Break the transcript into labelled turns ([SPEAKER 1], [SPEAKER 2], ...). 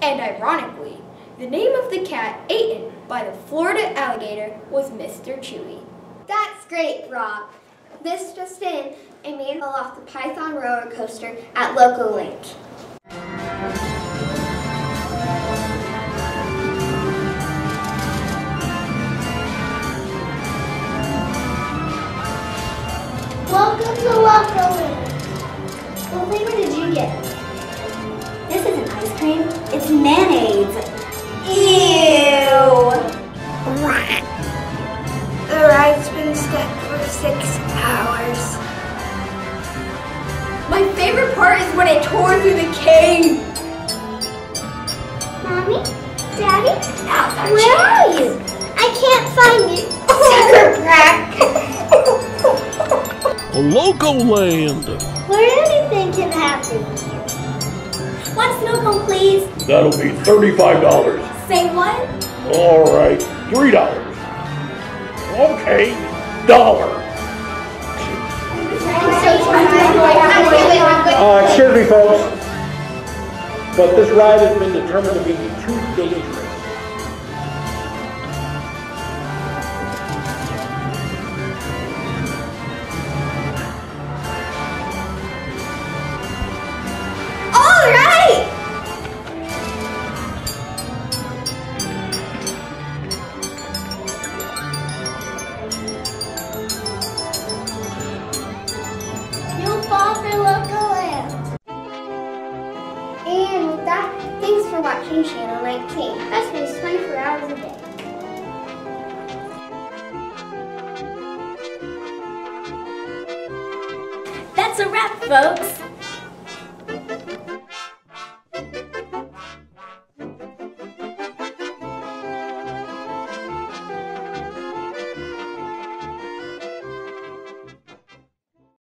[SPEAKER 1] And ironically, the name of the cat eaten by the Florida alligator was Mr. Chewy.
[SPEAKER 2] That's great, Rob. This just in, a man fell off the Python roller coaster at Locoland. Welcome to Locoland. What flavor did you get?
[SPEAKER 3] This isn't ice cream, it's mayonnaise. Ew!
[SPEAKER 2] The ride's been stuck for 6 hours.
[SPEAKER 1] My favorite part is when it tore through the cave.
[SPEAKER 2] Mommy? Daddy? Where are you? I can't find you. Sucker crack.
[SPEAKER 4] Locoland.
[SPEAKER 2] Where anything can happen.
[SPEAKER 3] One snow cone, please.
[SPEAKER 4] That'll be $35.
[SPEAKER 3] Say what?
[SPEAKER 4] All right, $3. Okay, $1. Excuse me, folks, but this ride has been determined to be too dangerous.
[SPEAKER 3] All right!
[SPEAKER 2] You'll fall for Locoland. And with that, thanks for watching Channel 19. Best news 24 hours a day.
[SPEAKER 3] That's a wrap, folks.